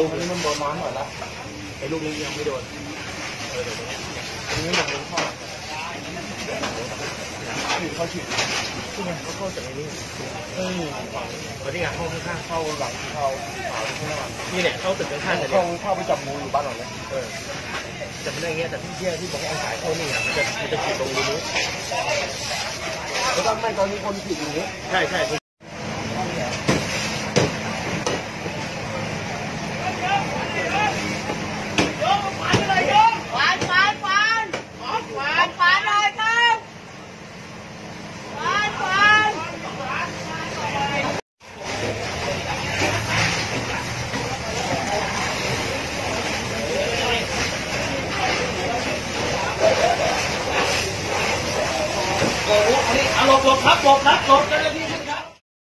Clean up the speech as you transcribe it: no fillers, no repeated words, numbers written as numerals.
ลูกนี้มันโดนน้ำหน่อยละไอ้ลูกนี้ยังไม่โดนตรงนี้มันโดนข้อฉีดเขาฉีดที่ไงเขาเข้าจากในนี้ตอนนี้ไงห้องข้างเข้าหลังเข้าขาวข้างหน้านี่เนี่ยเข้าตึกข้างๆเลยเข้าไปจับงูอยู่บ้านหลังนี้จะไม่ได้เงี้ยแต่ที่ที่บอกว่าเอาสายเข้านี่อ่ะมันจะฉีดตรงนี้แล้วก็ไม่ตอนนี้คนฉีดอย่างนี้ใช่หลบครับเจ้าหน้าที่